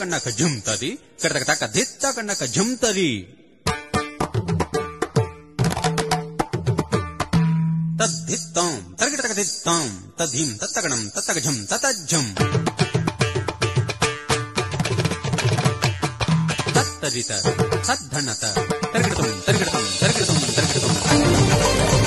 కన్నక జుంతది కడతక తక దిత్త కన్నక జుంతది తద్దిత్తం తరగటక దిత్తం తద్ధిం తత్తగణం తత్తగజం తతజ్జం తత్తదిత సద్ధనత తరగటం తరగటం తరగటం తరగటం